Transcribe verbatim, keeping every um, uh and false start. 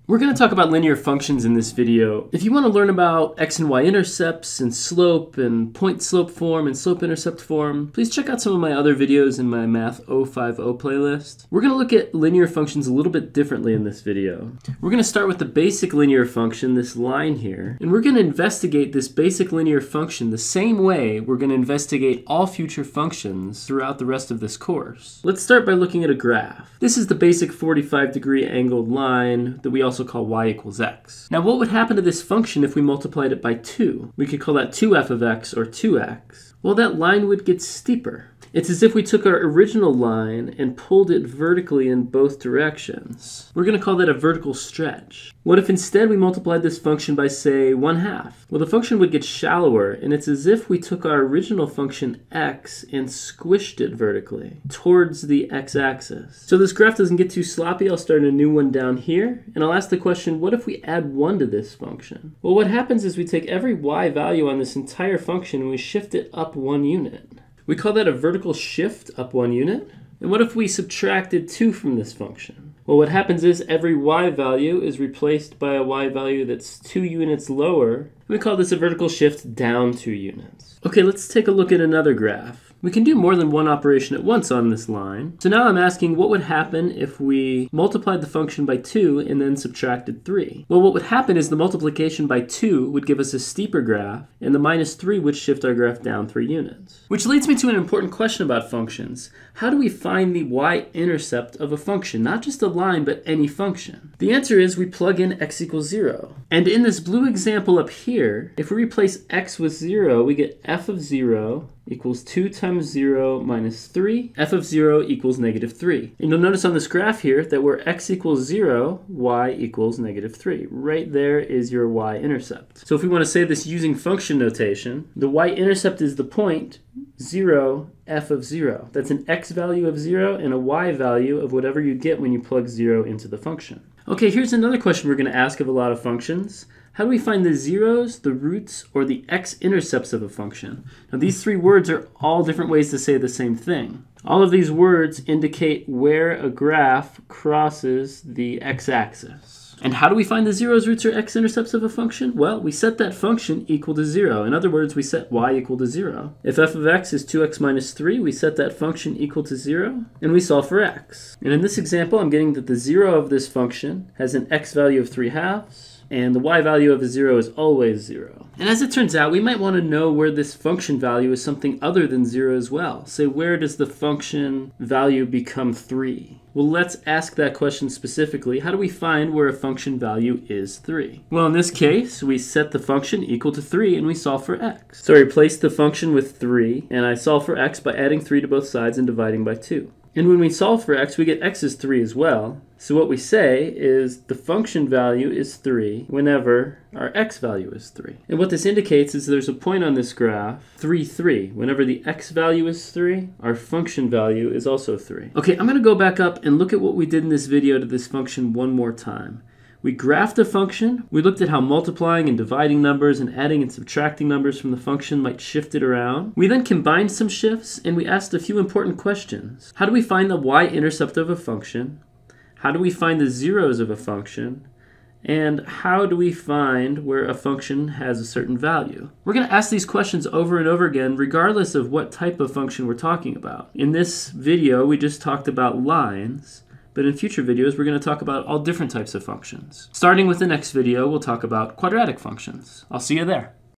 We're going to talk about linear functions in this video. If you want to learn about x and y-intercepts and slope and point slope form and slope intercept form, please check out some of my other videos in my Math oh five oh playlist. We're going to look at linear functions a little bit differently in this video. We're going to start with the basic linear function, this line here, and we're going to investigate this basic linear function the same way we're going to investigate all future functions throughout the rest of this course. Let's start by looking at a graph. This is the basic forty-five degree angled line that we also call y equals x. Now what would happen to this function if we multiplied it by two? We could call that two f of x or two x. Well, that line would get steeper. It's as if we took our original line and pulled it vertically in both directions. We're going to call that a vertical stretch. What if instead we multiplied this function by, say, one half? Well, the function would get shallower, and it's as if we took our original function x and squished it vertically towards the x-axis. So this graph doesn't get too sloppy, I'll start a new one down here, and I'll ask the question, what if we add one to this function? Well, what happens is we take every y value on this entire function and we shift it up one unit. We call that a vertical shift up one unit. And what if we subtracted two from this function? Well, what happens is every y value is replaced by a y value that's two units lower. We call this a vertical shift down two units. Okay, let's take a look at another graph. We can do more than one operation at once on this line. So now I'm asking what would happen if we multiplied the function by two and then subtracted three? Well, what would happen is the multiplication by two would give us a steeper graph, and the minus three would shift our graph down three units. Which leads me to an important question about functions. How do we find the y-intercept of a function? Not just a line, but any function. The answer is we plug in x equals zero. And in this blue example up here, if we replace x with zero, we get f of zero equals two times zero minus three. F of zero equals negative three. And you'll notice on this graph here that where x equals zero, y equals negative three. Right there is your y-intercept. So if we want to say this using function notation, the y-intercept is the point zero, f of zero. That's an x value of zero and a y value of whatever you get when you plug zero into the function. Okay, here's another question we're going to ask of a lot of functions. How do we find the zeros, the roots, or the x-intercepts of a function? Now these three words are all different ways to say the same thing. All of these words indicate where a graph crosses the x-axis. And how do we find the zeros, roots, or x-intercepts of a function? Well, we set that function equal to zero. In other words, we set y equal to zero. If f of x is two x minus three, we set that function equal to zero, and we solve for x. And in this example, I'm getting that the zero of this function has an x value of three halves, and the y value of a zero is always zero. And as it turns out, we might want to know where this function value is something other than zero as well. Say, where does the function value become three? Well, let's ask that question specifically. How do we find where a function value is three? Well, in this case, we set the function equal to three and we solve for x. So I replace the function with three, and I solve for x by adding three to both sides and dividing by two. And when we solve for x, we get x is three as well. So what we say is the function value is three whenever our x value is three. And what this indicates is there's a point on this graph, three, three. Whenever the x value is three, our function value is also three. Okay, I'm going to go back up and look at what we did in this video to this function one more time. We graphed a function, we looked at how multiplying and dividing numbers and adding and subtracting numbers from the function might shift it around. We then combined some shifts and we asked a few important questions. How do we find the y-intercept of a function? How do we find the zeros of a function? And how do we find where a function has a certain value? We're going to ask these questions over and over again regardless of what type of function we're talking about. In this video, we just talked about lines. But in future videos, we're going to talk about all different types of functions. Starting with the next video, we'll talk about quadratic functions. I'll see you there.